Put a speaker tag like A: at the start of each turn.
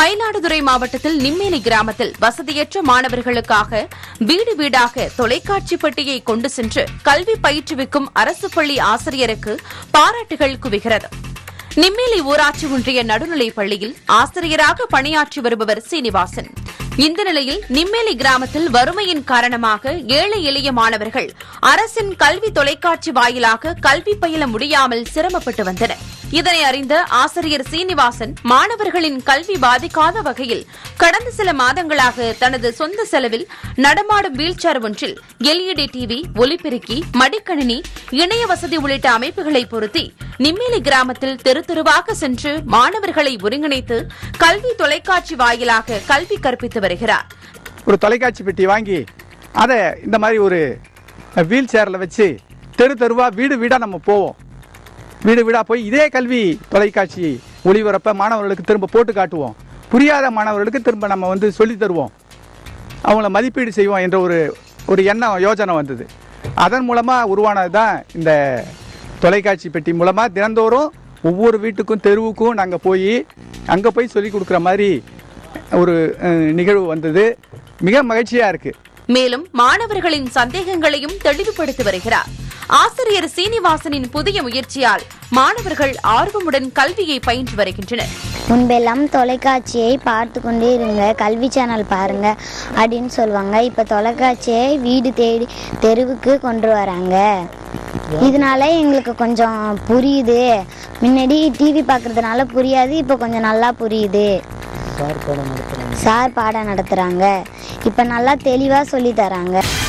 A: மயிலாடுதுறை மாவட்டத்தில் நிம்மேலி கிராமத்தில் வசதியற்ற மாணவர்களுக்காக வீடு வீடாக தொலைக்காட்சி பெட்டியை கொண்டு சென்று கல்வி பயிற்றுவிக்கும் அரசு பள்ளி ஆசிரியருக்கு பாராட்டுகள் குவிகிறது. நிம்மேலி ஊராட்சி ஒன்றிய நடுநிலைப் பள்ளியில் ஆசிரியராக பணியாற்றி வருபவர் சீனிவாசன். இந்த நிலையில் நிம்மேலி கிராமத்தில் வறுமையின் காரணமாக ஏழை எளிய மாணவர்கள் அரசின் கல்வி தொலைக்காட்சி வாயிலாக கல்வி பயில முடியாமல் சிரமப்பட்டு வந்தனர். இதனை அறிந்த ஆசிரியர் சீனிவாசன் மாணவர்களின் கல்வி பாதிக்காத வகையில் கடந்த சில மாதங்களாக தனது சொந்த செலவில் நடமாடும் வீல்சேர் ஒன்றில் LED டிவி, ஒலிபெருக்கி, மடிக்கணினி, இணைய வசதி உள்ளிட்ட அமைப்புகளை பொருத்தி நிம்மேலி கிராமத்தில் தெரு தெருவாக சென்று மாணவர்களை ஒருங்கிணைத்து கல்வி தொலைக்காட்சி வாயிலாக கல்வி கற்பித்து வருகிறார்.
B: ஒரு தொலைக்காட்சி பெட்டி வாங்கி அதை இந்த மாதிரி ஒரு வீல் சேர்ல வச்சு தெரு தெருவா வீடு வீடா நம்ம போவோம். வீடு வீடா போய் இதே கல்வி தொலைக்காட்சி ஒளிபரப்ப மாணவர்களுக்கு திரும்ப போட்டு காட்டுவோம். புரியாத மாணவர்களுக்கு திரும்ப நம்ம சொல்லி தருவோம், அவங்கள மதிப்பீடு செய்வோம் என்ற ஒரு எண்ணம் யோஜனை வந்தது. அதன் மூலமா உருவானது தான் இந்த தொலைக்காட்சி பெட்டி மூலமா தினந்தோறும் ஒவ்வொரு வீட்டுக்கும் தெருவுக்கும் நாங்கள் போய் அங்கே போய் சொல்லிக் கொடுக்குற மாதிரி ஒரு நிகழ்வு வந்தது. மிக மகிழ்ச்சியா இருக்கு.
A: மேலும் மாணவர்களின் சந்தேகங்களையும் தெளிவுபடுத்தி வருகிறார். ஆசிரியர் சீனிவாசனின் புதிய முயற்சியால் மாணவர்கள் ஆர்வமுடன் கல்வியை பயின்று வருகின்றனர்.
C: முன்பெல்லாம் தொலைக்காட்சியை பார்த்து கொண்டே இருங்க, கல்வி சேனல் பாருங்க அப்படின்னு சொல்லுவாங்க. இப்ப தொலைக்காட்சியை வீடு தேடி தெருவுக்கு கொண்டு வராங்க. இதனால எங்களுக்கு கொஞ்சம் புரியுது. முன்னாடி டிவி பார்க்கறதுனால புரியாது, இப்ப கொஞ்சம் நல்லா புரியுது. சார் பாடம் நடத்துறாங்க. இப்ப நல்லா தெளிவா சொல்லி தராங்க.